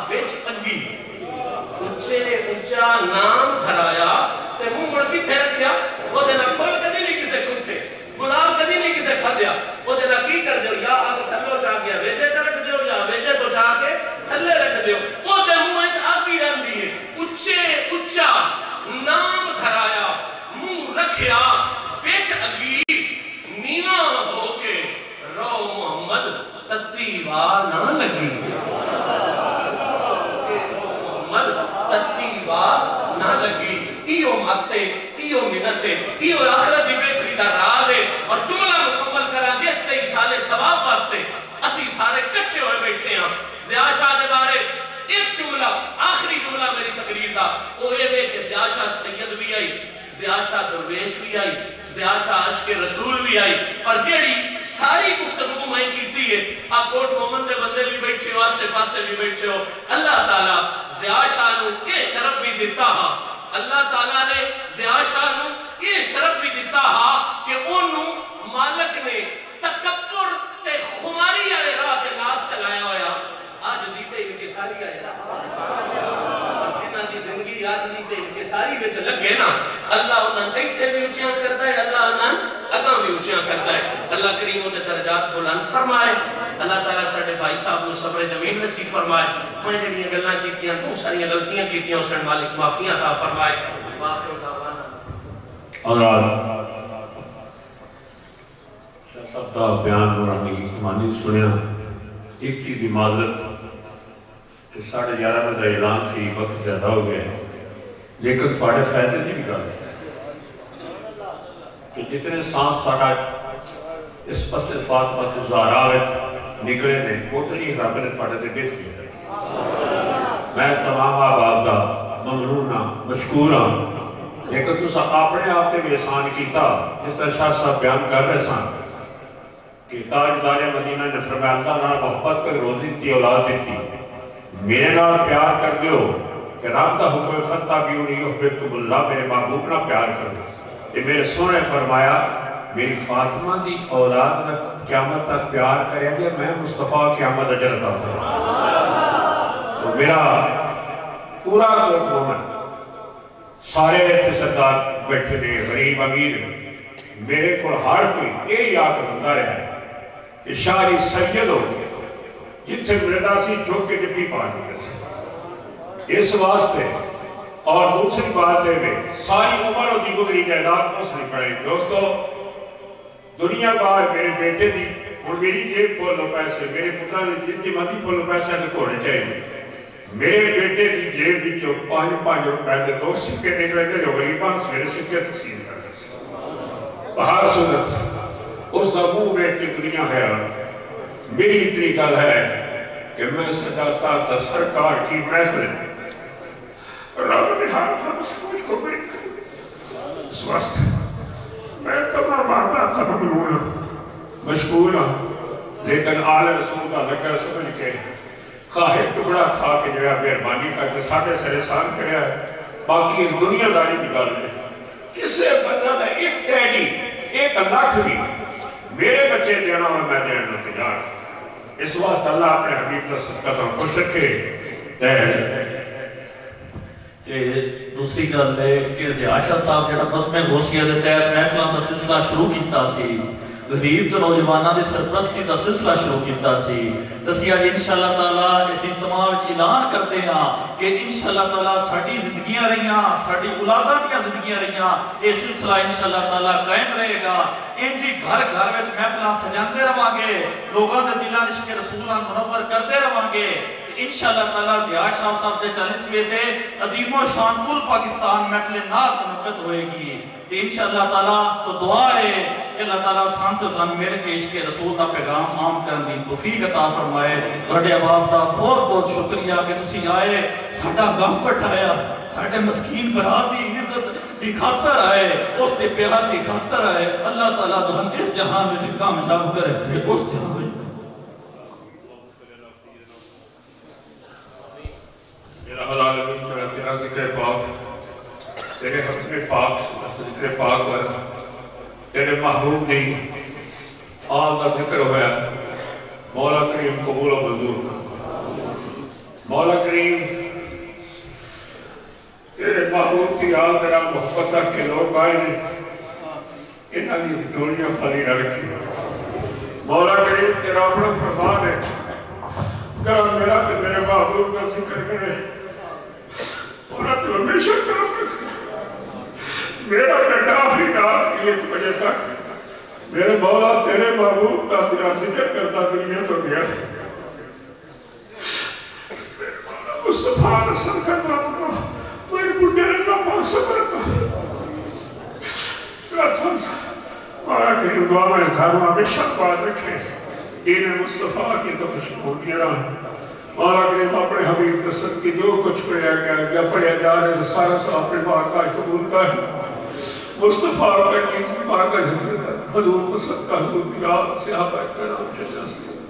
بیچ اگی اچھے اچھا نام دھرایا تے منہ مڑ کی تھے رکھیا وہ دینا کھول کدی نہیں کسے کھتے گلاب کدی نہیں کسے کھا دیا وہ دینا کی کر دیو یا آگ تھلو چاہ گیا ویدے تے رکھ دیو یا ویدے تو چاہ کے تھلے رکھ دیو وہ دے منہ اچھ آگی رہن دیئے اچھے اچھا نام دھرایا منہ رکھیا بیچ اگی نینا ہو کے رو محمد تتیوا نہ لگی محمد تتیوا نہ لگی ایو ماتے ایو منتے ایو آخرت دی بہتری دا راز ہے اور جملہ مکمل کرا جس تے سالے ثواب واسطے اسی سارے کٹھے ہوئے بیٹھے ہیں ضیاء شاہ دے بارے ایک جملہ آخری جملہ میری تقریر دا وہ یہ ہے کہ ضیاء شاہ سید بھی آئی ضیاء شاہ درویش بھی آئی ضیاء شاہ عشق رسول بھی آئی اور جیڑی ساری گفتگو میں کیتی ہے آپ کوٹ مومن دے بندے بھی بیٹھے ہو آسے پاسے بھی بیٹھے ہو اللہ تعالیٰ ضیاء شاہ نو یہ شرف بھی دیتا ہاں اللہ تعالیٰ نے ضیاء شاہ نو یہ شرف بھی دیتا ہاں کہ انہوں مالک نے تکبر تے خماری آئے راہ کے ناس چلایا ہویا آج زیتے انکساری آئے راہ اور جنہ دی زندگی آج زیتے انکساری بچ لگے نا اللہ انہاں ایتھے بھی اچھیاں کرتا ہے اللہ انہاں اگاں بھی اچھیاں کرتا ہے اللہ کریم دے درجات بلند فرمائے اللہ تعالیٰ ساڑھے بھائی صاحب نے صبر جمیل نصیب فرمائے میں جڑی گلاں کیتیاں بہت ساری غلطیاں کیتیاں اس نے مالک معافی عطا فرمائے واخر دعوانا اور شاہ صاحب کا بیان دورانی کی کمانی سنیا ایک چیز دی معذرت کہ 11:30 بجے اعلان سے وقت زیادہ ہو گیا لیکن تھوڑے فائدے نہیں نکال کہ جتنے سانس تھوڑا اس پس فاطمہ زہرا وچ نکلے نے اتنی رب نے تھوڑے تے بیت کی میں تمام آباد دا ممنون ہاں مشکور ہاں لیکن تسا اپنے آپ تے بھی احسان کیتا جس طرح شاہ صاحب بیان کر رہے سن کہ تاجدار مدینہ نے فرمایا اللہ نال محبت کر روزی دی اولاد دیتی میرے نال پیار کر دیو کہ رب دا حکم فتبعونی یحببکم اللہ میرے محبوب نال پیار کر دیو یہ میرے سونے فرمایا میری فاطمہ دی اولاد نہ قیامت تک پیار کرے گے میں مصطفیٰ قیامت اجر عطا فرمایا تو میرا پورا مومن سارے ایتھے سردار بیٹھے نے غریب امیر میرے کو ہر کوئی یہ یاد رکھتا رہا ہے کہ شاعری سید ہو جتھے مردہ سی جو کے جبی پانی کسی اس واسطے اور دوسری بات ہے ساری عمر ہو دی گزری جائیداد کو سنی پڑے دوستو دنیا بار میرے بیٹے دی اور میری جیب کھولو پیسے میرے پترہ نے جتنی مدی کھولو پیسے کے کھولے چاہیے میرے بیٹے دی جیب دی جو 5 روپے دے 2 سکے نکلے تھے جو غریبان سے میرے سکے تقسیم کرتے ہیں بہار صورت اس کا منہ بیٹھ کے دنیا ہے میری اتنی گل ہے کہ میں سجاتا تھا سرکار کی محفل رب نے ہم سمجھ کو بیٹھ اس وقت میں تمام آباد تھا ممنون مشکور ہوں لیکن آل رسول کا لگا سمجھ کے خواہ ٹکڑا کھا کے جو ہے مہربانی کر کے ساڑھے سر احسان کریا ہے باقی دنیا داری نکال لے کسے بندہ ہے ایک ٹیڈی ایک لاکھ بھی میرے بچے دینا اور میں دینا تجار اس وقت اللہ اپنے حبیب کا صدقہ تو خوش رکھے دوسری گل ہے کہ ضیاء شاہ صاحب جڑا بسمہ غوثیہ دے تحت محفلاں دا سلسلہ شروع کیتا سی غریب تو نوجواناں دی سرپرستی دا سلسلہ شروع کیتا سی تسی اج انشاءاللہ تعالی اس اجتماع وچ اعلان کرتے ہیں کہ انشاءاللہ تعالی ساڈی زندگیاں رہیاں ساڈی اولاداں دیاں زندگیاں رہیاں یہ سلسلہ انشاءاللہ تعالی قائم رہے گا انجی گھر گھر وچ محفلاں سجاندے رہاں گے لوگاں دے دلاں وچ عشق رسول منور کرتے رہاں گے انشاءاللہ تعالی ضیاء شاہ صاحب دے 40ویں تے عظیم و شان کل پاکستان محفل نعت منعقد ہوئے گی تو انشاءاللہ تعالی تو دعا ہے کہ اللہ تعالیٰ سانت غن میرے کے عشق رسول کا پیغام عام کرن دی توفیق عطا فرمائے تھوڑے احباب دا بہت بہت شکریہ کہ تسی آئے ساڈا غم پٹھایا ساڈے مسکین برات دی عزت دی خاطر آئے اس دے پیار دی خاطر آئے اللہ تعالیٰ دہن اس جہان میں کامیاب کرے تھے اس جہان میں میرا حلال امین تیرا ذکر پاک تیرے حسن پاک ذکر پاک اور تیرے محبوب دی آل کا ذکر ہویا مولا کریم قبول و منظور مولا کریم محبت رکھ کے لوگ آئے نے انہاں دی جوڑیاں خالی نہ رکھی مولا کریم تیرا اپنا فرمان ہے کرم میرا کہ میرے محبوب کا ذکر کرے اور تو ہمیشہ کرم میرا بیٹا آخری رات کی 1 بجے تک میرے مولا تیرے محبوب کا تیرا ذکر کرتا دنیا تو گیا مصطفیٰ رسل کرنا کو کوئی بڑھے رہنا پاک سبرتا مارا کریم دعا میں گھروں ہمیشہ بات رکھے دین مصطفیٰ کی تفش ہو گیا مارا کریم اپنے حبیب قسم کی جو کچھ پڑھیا گیا یا پڑھیا جا رہے تو سارا سا اپنے بار کا قبول کا ہے مصطفیٰ کا کی بار کا حضور قسم کا حضور دیار صحابہ کرام جیسا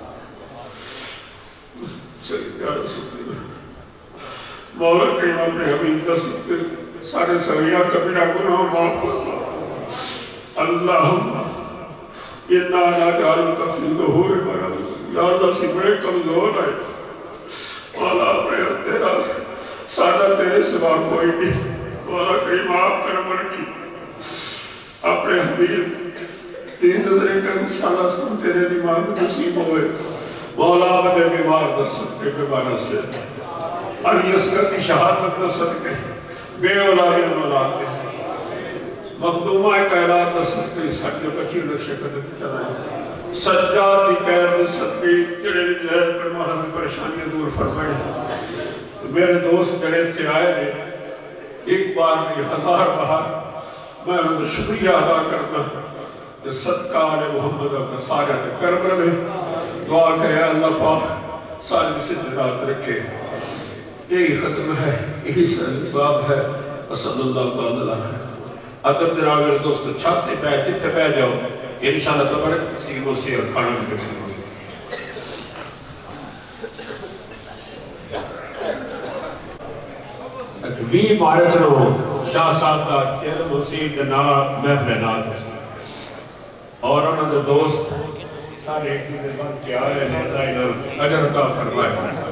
سید یا رسول اللہ مولا کریم اپنے حبیب قسم کے سارے سویہ کبیرہ گناہ معاف ہوتا اللہم انا ناجعلک فی ظہور مرض یا اللہ سے بڑے کمزور ہے مولا اپنے تیرا سادہ تیرے سوا کوئی نہیں مولا کریم آپ کرم رکھی اپنے حبیب تیز نظریں کا انشاءاللہ سن تیرے دماغ نصیب ہوئے مولا بدے بیمار دس سکتے بیمارہ سے علی اصغر کی شہادت نہ صدقے بے اولادی اولاد دے مخدومہ کائنات نہ صدقے اس حق بچی نقشے قدر چلائے سجاد کی پیر نہ صدقے جڑے جہد پر محرم پریشانیاں دور فرمائے میرے دوست جڑے سے آئے دے ایک بار نہیں 1000 بار میں انہوں شکریہ ادا کرنا کہ صدقہ علی محمد اپنا سارے کرم رہے دعا کہ اللہ پاک سارے سے جنات رکھے یہی ختم ہے یہی سباب ہے صلی اللہ تعالیٰ ہے اگر تیرا میرے دوست چھاتے بیٹھ جتھے بیٹھ جاؤ انشاءاللہ تبارک تقسیم سے اور کھانا بھی تقسیم ہو بھی مارچ رو شاہ صاحب کا چہر مسیح دنا محفل نات اور انہوں نے دوست سارے ایک دن بند کیا ہے اجر کا فرمائے